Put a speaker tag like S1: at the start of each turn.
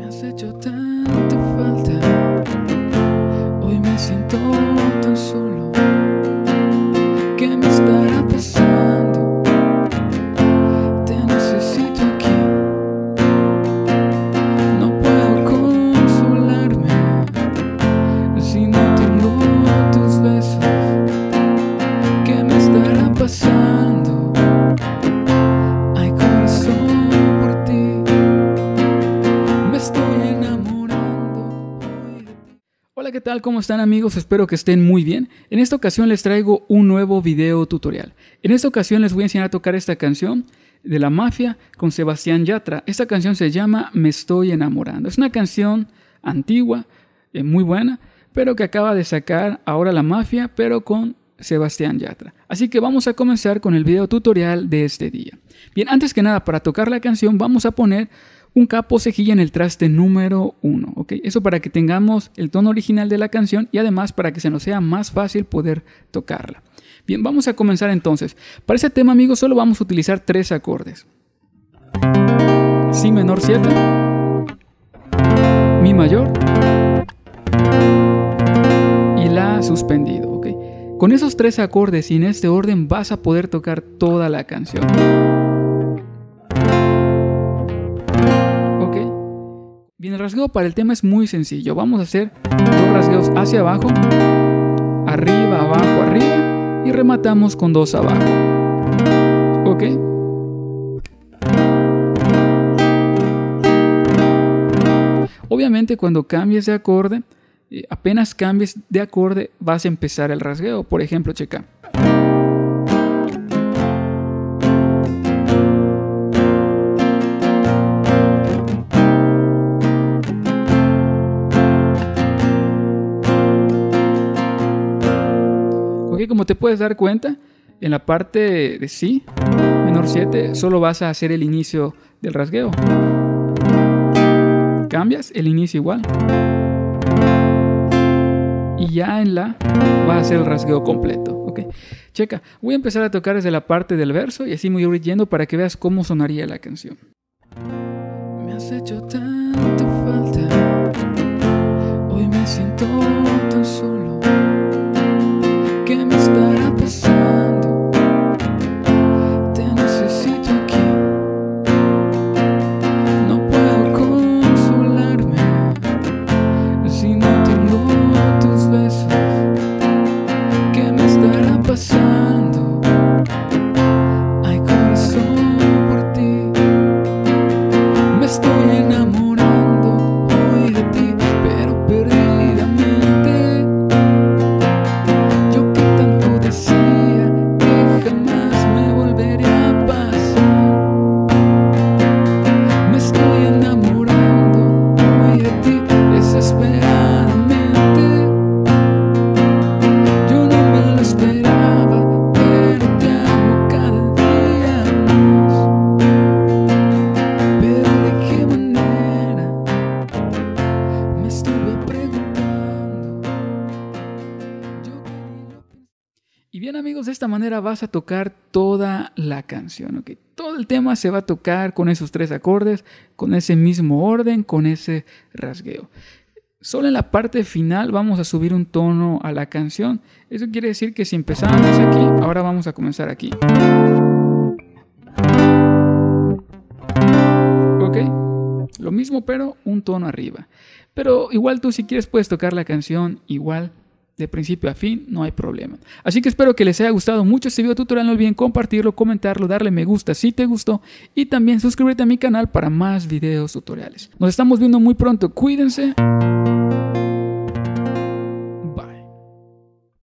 S1: has hecho tanta falta. Hoy me siento tan solo. ¿Qué me estará pasando? Te necesito aquí. No puedo consolarme si no tengo tus besos. ¿Qué me estará pasando? Ay, corazón, por ti me estoy enamorando hoy de ti. Hola, ¿qué tal? ¿Cómo están, amigos? Espero que estén muy bien. En esta ocasión les traigo un nuevo video tutorial. En esta ocasión les voy a enseñar a tocar esta canción de La Mafia con Sebastián Yatra. Esta canción se llama Me Estoy Enamorando. Es una canción antigua, muy buena, pero que acaba de sacar ahora La Mafia, pero con Sebastián Yatra. Así que vamos a comenzar con el video tutorial de este día. Bien, antes que nada, para tocar la canción vamos a poner un capo cejilla en el traste número 1, ¿ok? Eso para que tengamos el tono original de la canción y además para que se nos sea más fácil poder tocarla. Bien, vamos a comenzar entonces. Para este tema, amigos, solo vamos a utilizar 3 acordes. Si menor 7, Mi mayor y La suspendido, ¿ok? Con esos 3 acordes y en este orden vas a poder tocar toda la canción. ¿Ok? Bien, el rasgueo para el tema es muy sencillo. Vamos a hacer 2 rasgueos hacia abajo, arriba, abajo, arriba y rematamos con 2 abajo. ¿Ok? Obviamente cuando cambies de acorde, apenas cambies de acorde vas a empezar el rasgueo. Por ejemplo, checa. Ok, como te puedes dar cuenta, en la parte de Si menor 7 solo vas a hacer el inicio del rasgueo. Cambias el inicio igual. Y ya en La va a hacer el rasgueo completo, ¿ok? Checa, voy a empezar a tocar desde la parte del verso y así me voy yendo para que veas cómo sonaría la canción. Me has hecho tanta falta. Hoy me siento tan solo. ¿Qué me estará pasando? Te necesito aquí. No puedo consolarme si no tengo tus besos. ¿Qué me estará pasando? Ay, corazón, por ti me estoy enamorando hoy de ti, pero perdidamente. Yo que tanto decía que jamás me volvería a pasar. Me estoy enamorando hoy de ti desesperadamente. Yo no me lo esperaba, pero te amo cada día más. Pero de qué manera me estuve preguntando. Yo que ni lo pensé. Y bien, amigos, de esta manera vas a tocar toda la canción, ¿ok? Todo el tema se va a tocar con esos 3 acordes, con ese mismo orden, con ese rasgueo. Solo en la parte final vamos a subir un tono a la canción. Eso quiere decir que si empezamos aquí, ahora vamos a comenzar aquí. ¿Ok? Lo mismo, pero un tono arriba. Pero igual tú, si quieres, puedes tocar la canción igual de principio a fin, no hay problema. Así que espero que les haya gustado mucho este video tutorial. No olviden compartirlo, comentarlo, darle me gusta si te gustó y también suscríbete a mi canal para más videos tutoriales. Nos estamos viendo muy pronto. Cuídense.